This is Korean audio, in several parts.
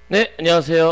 네, 안녕하세요.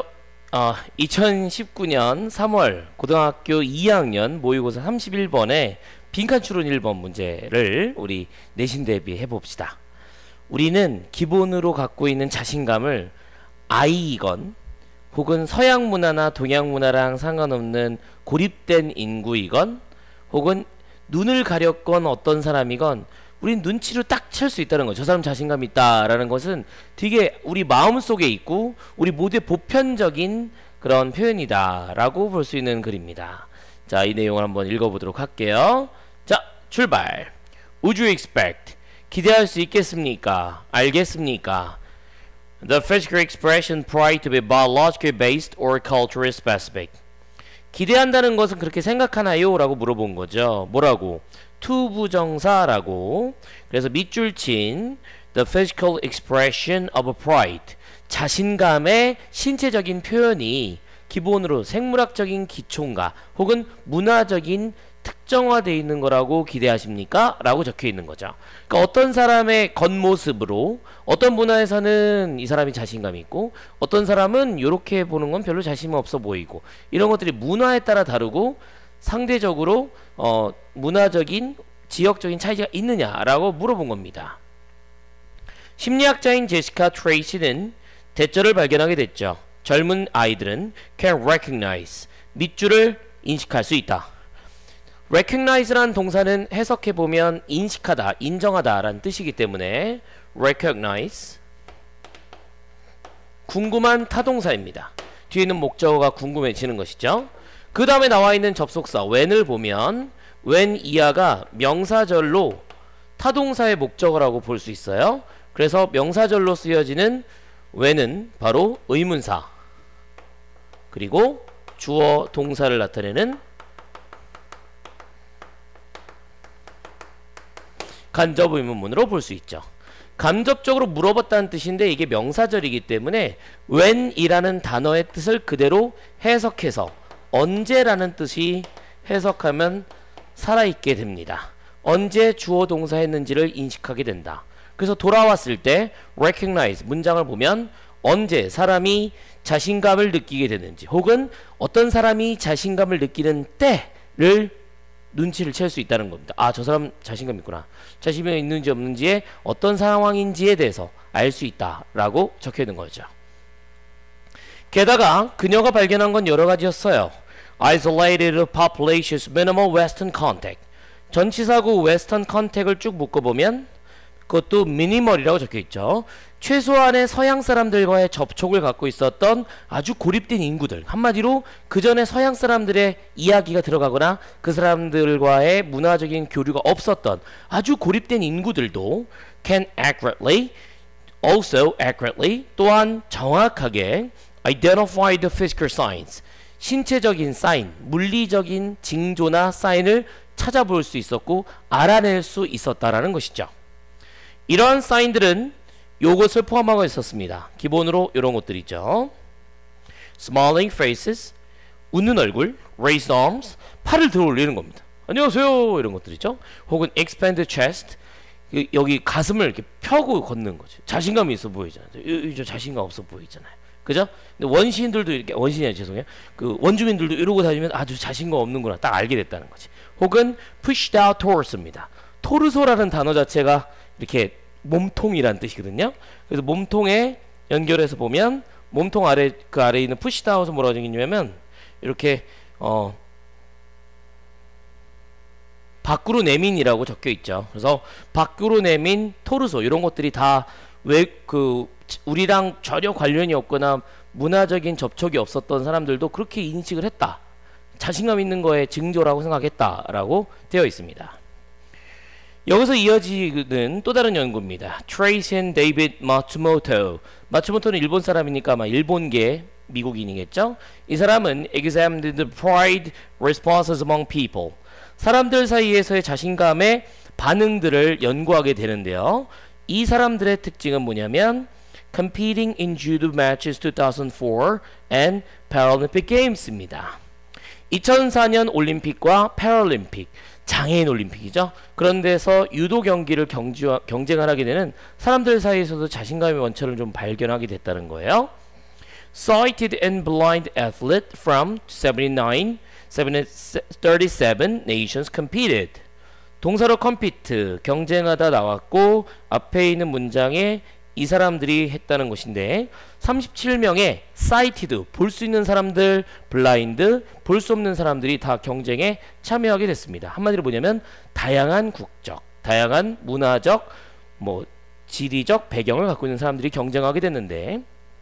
2019년 3월 고등학교 2학년 모의고사 31번의 빈칸 추론 1번 문제를 우리 내신 대비 해봅시다. 우리는 기본으로 갖고 있는 자신감을 아이이건 혹은 서양 문화나 동양 문화랑 상관없는 고립된 인구이건 혹은 눈을 가렸건 어떤 사람이건 우린 눈치로 딱 챌 수 있다는 거죠. 저 사람 자신감 있다라는 것은 되게 우리 마음속에 있고 우리 모두의 보편적인 그런 표현이다라고 볼 수 있는 글입니다. 자, 이 내용을 한번 읽어보도록 할게요. 자, 출발. Would you expect? 기대할 수 있겠습니까? 알겠습니까? The physical expression pride to be biologically based or culturally specific. 기대한다는 것은 그렇게 생각하나요? 라고 물어본 거죠. 뭐라고? 투부정사라고. 그래서 밑줄 친 the physical expression of pride, 자신감의 신체적인 표현이 기본으로 생물학적인 기초인가 혹은 문화적인 특정화되어 있는 거라고 기대하십니까? 라고 적혀 있는 거죠. 그러니까 어떤 사람의 겉모습으로 어떤 문화에서는 이 사람이 자신감이 있고 어떤 사람은 이렇게 보는 건 별로 자신이 없어 보이고, 이런 것들이 문화에 따라 다르고 상대적으로 문화적인 지역적인 차이가 있느냐라고 물어본 겁니다. 심리학자인 제시카 트레이시는 대절을 발견하게 됐죠. 젊은 아이들은 can recognize, 밑줄을 인식할 수 있다. recognize라는 동사는 해석해보면 인식하다, 인정하다 라는 뜻이기 때문에 recognize, 궁금한 타동사입니다. 뒤에 있는 목적어가 궁금해지는 것이죠. 그 다음에 나와있는 접속사 when을 보면 when 이하가 명사절로 타동사의 목적어라고 볼 수 있어요. 그래서 명사절로 쓰여지는 when은 바로 의문사, 그리고 주어 동사를 나타내는 간접 의문문으로 볼 수 있죠. 간접적으로 물어봤다는 뜻인데 이게 명사절이기 때문에 when이라는 단어의 뜻을 그대로 해석해서 언제라는 뜻이 해석하면 살아있게 됩니다. 언제 주어 동사 했는지를 인식하게 된다. 그래서 돌아왔을 때 recognize 문장을 보면 언제 사람이 자신감을 느끼게 되는지 혹은 어떤 사람이 자신감을 느끼는 때를 눈치를 챌 수 있다는 겁니다. 아, 저 사람 자신감 있구나. 자신감이 있는지 없는지에 어떤 상황인지에 대해서 알 수 있다라고 적혀 있는 거죠. 게다가 그녀가 발견한 건 여러 가지였어요. Isolated population's minimal western contact. 전치사구 western contact을 쭉 묶어보면 그것도 minimal이라고 적혀있죠. 최소한의 서양 사람들과의 접촉을 갖고 있었던 아주 고립된 인구들, 한마디로 그 전에 서양 사람들의 이야기가 들어가거나 그 사람들과의 문화적인 교류가 없었던 아주 고립된 인구들도 can accurately, also accurately, 또한 정확하게 identify the physical signs, 신체적인 사인, 물리적인 징조나 사인을 찾아볼 수 있었고 알아낼 수 있었다라는 것이죠. 이러한 사인들은 요것을 포함하고 있었습니다. 기본으로 이런 것들 있죠. Smiling faces, 웃는 얼굴, raised arms, 팔을 들어 올리는 겁니다. 안녕하세요 이런 것들 있죠. 혹은 expanded chest, 여기 가슴을 이렇게 펴고 걷는 거죠. 자신감이 있어 보이잖아요. 저 자신감 없어 보이잖아요. 그죠? 근데 원시인들도 이렇게, 원시인이 아니라 죄송해요. 그 원주민들도 이러고 다니면 아주 자신감 없는구나 딱 알게 됐다는 거지. 혹은 pushed out torso입니다. 토르소라는 단어 자체가 이렇게 몸통이란 뜻이거든요. 그래서 몸통에 연결해서 보면 몸통 아래, 그 아래에 있는 pushed out은 뭐라고 적혀있냐면 이렇게 밖으로 내민이라고 적혀있죠. 그래서 밖으로 내민 토르소 이런 것들이 다 우리랑 전혀 관련이 없거나 문화적인 접촉이 없었던 사람들도 그렇게 인식을 했다. 자신감 있는 거에 증조라고 생각했다라고 되어 있습니다. 여기서 이어지는 또 다른 연구입니다. Tracy and David Matsumoto. 마츠모토는 일본 사람이니까 아마 일본계 미국인이겠죠? 이 사람은 examined the pride responses among people. 사람들 사이에서의 자신감의 반응들을 연구하게 되는데요. 이 사람들의 특징은 뭐냐면 competing in judo matches 2004 and Paralympic Games입니다. 2004년 올림픽과 패럴림픽, 장애인 올림픽이죠. 그런 데서 유도 경기를 경쟁을 하게 되는 사람들 사이에서도 자신감의 원천을 좀 발견하게 됐다는 거예요. sighted and blind athlete from 37 nations competed. 동사로 compete, 경쟁하다 나왔고 앞에 있는 문장에 이 사람들이 했다는 것인데 37명의 sighted, 볼 수 있는 사람들, blind, 볼 수 없는 사람들이 다 경쟁에 참여하게 됐습니다. 한마디로 뭐냐면 다양한 국적, 다양한 문화적, 지리적 배경을 갖고 있는 사람들이 경쟁하게 됐는데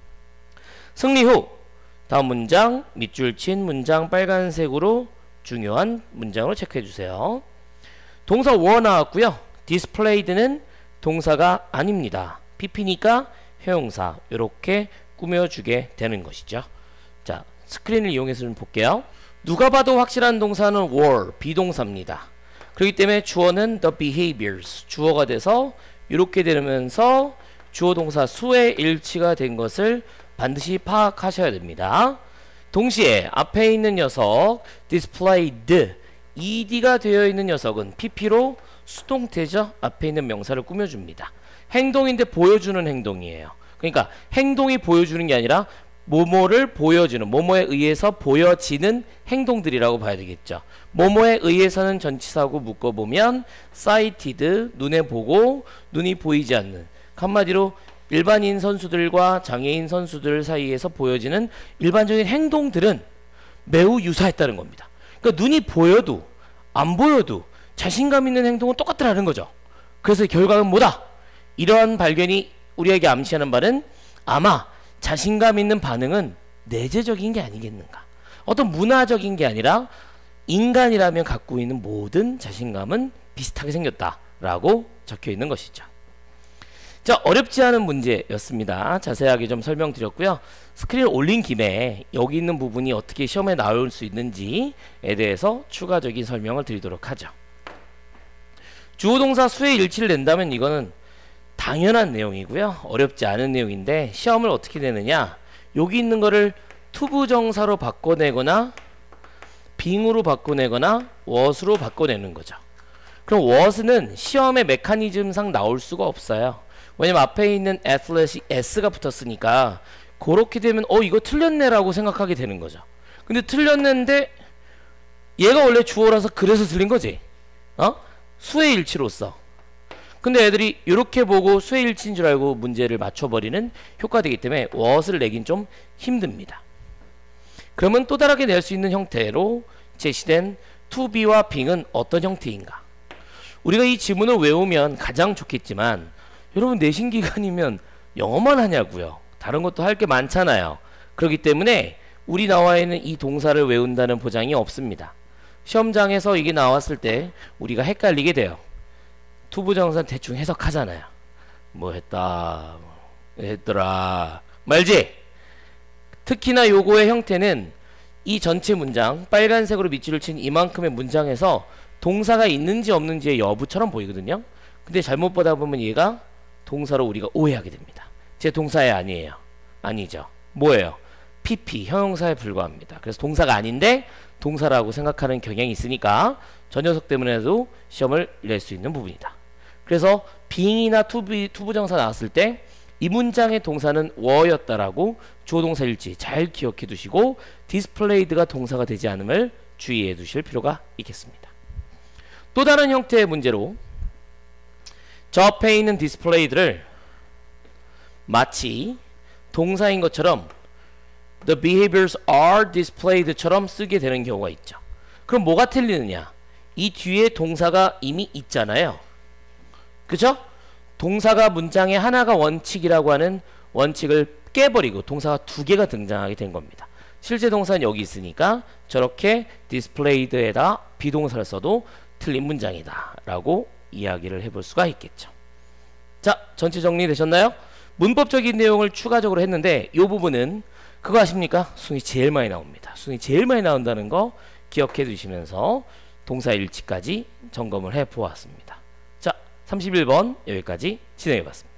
승리 후 다음 문장 밑줄 친 문장 빨간색으로 중요한 문장으로 체크해 주세요. 동사 were 나왔고요. displayed는 동사가 아닙니다. PP니까 형용사 이렇게 꾸며주게 되는 것이죠. 자, 스크린을 이용해서 좀 볼게요. 누가 봐도 확실한 동사는 were, 비동사입니다. 그렇기 때문에 주어는 the behaviors, 주어가 돼서 이렇게 되면서 주어 동사 수의 일치가 된 것을 반드시 파악하셔야 됩니다. 동시에 앞에 있는 녀석 displayed, ed가 되어 있는 녀석은 pp로 수동태죠. 앞에 있는 명사를 꾸며줍니다. 행동인데 보여주는 행동이에요. 그러니까 행동이 보여주는 게 아니라 뭐뭐를 보여주는, 뭐뭐에 의해서 보여지는 행동들이라고 봐야 되겠죠. 뭐뭐에 의해서는 전치사하고 묶어보면 sighted, 눈에 보고 눈이 보이지 않는, 한마디로 일반인 선수들과 장애인 선수들 사이에서 보여지는 일반적인 행동들은 매우 유사했다는 겁니다. 그러니까 눈이 보여도 안 보여도 자신감 있는 행동은 똑같더라는 거죠. 그래서 결과는 뭐다? 이러한 발견이 우리에게 암시하는 바는 아마 자신감 있는 반응은 내재적인 게 아니겠는가. 어떤 문화적인 게 아니라 인간이라면 갖고 있는 모든 자신감은 비슷하게 생겼다라고 적혀 있는 것이죠. 자, 어렵지 않은 문제였습니다. 자세하게 좀 설명드렸고요. 스크린 올린 김에 여기 있는 부분이 어떻게 시험에 나올 수 있는지에 대해서 추가적인 설명을 드리도록 하죠. 주어 동사 수의 일치를 낸다면 이거는 당연한 내용이고요. 어렵지 않은 내용인데 시험을 어떻게 내느냐, 여기 있는 거를 투부정사로 바꿔내거나 빙으로 바꿔내거나 was로 바꿔내는 거죠. 그럼 was는 시험의 메커니즘상 나올 수가 없어요. 왜냐면 앞에 있는 athlete이 s가 붙었으니까 그렇게 되면 이거 틀렸네 라고 생각하게 되는 거죠. 근데 틀렸는데 얘가 원래 주어라서 그래서 틀린 거지. 수의 일치로서. 근데 애들이 이렇게 보고 수의 일치인 줄 알고 문제를 맞춰버리는 효과가 되기 때문에 what을 내긴 좀 힘듭니다. 그러면 또 다르게 낼 수 있는 형태로 제시된 to be와 being은 어떤 형태인가? 우리가 이 지문을 외우면 가장 좋겠지만 여러분 내신 기간이면 영어만 하냐고요. 다른 것도 할 게 많잖아요. 그렇기 때문에 우리 나와 있는 이 동사를 외운다는 보장이 없습니다. 시험장에서 이게 나왔을 때 우리가 헷갈리게 돼요. 투부정사는 대충 해석하잖아요. 뭐 했다, 했더라, 말지? 특히나 요거의 형태는 이 전체 문장, 빨간색으로 밑줄을 친 이만큼의 문장에서 동사가 있는지 없는지의 여부처럼 보이거든요. 근데 잘못 보다 보면 얘가 동사로 우리가 오해하게 됩니다. 제 동사에 아니에요. 아니죠. 뭐예요? PP, 형용사에 불과합니다. 그래서 동사가 아닌데 동사라고 생각하는 경향이 있으니까 저 녀석 때문에도 시험을 낼 수 있는 부분이다. 그래서 being이나 투부정사 나왔을 때 이 문장의 동사는 were였다라고 주어동사 일치 잘 기억해 두시고 displayed가 동사가 되지 않음을 주의해 두실 필요가 있겠습니다. 또 다른 형태의 문제로 저 앞에 있는 displayed를 마치 동사인 것처럼 the behaviors are displayed처럼 쓰게 되는 경우가 있죠. 그럼 뭐가 틀리느냐? 이 뒤에 동사가 이미 있잖아요. 그죠? 동사가 문장에 하나가 원칙이라고 하는 원칙을 깨버리고 동사가 두 개가 등장하게 된 겁니다. 실제 동사는 여기 있으니까 저렇게 displayed에다 비동사를 써도 틀린 문장이다 라고 이야기를 해볼 수가 있겠죠. 자, 전체 정리되셨나요? 문법적인 내용을 추가적으로 했는데 이 부분은 그거 아십니까? 순위 제일 많이 나옵니다. 순위 제일 많이 나온다는 거 기억해 두시면서 동사 일치까지 점검을 해 보았습니다. 자, 31번 여기까지 진행해 봤습니다.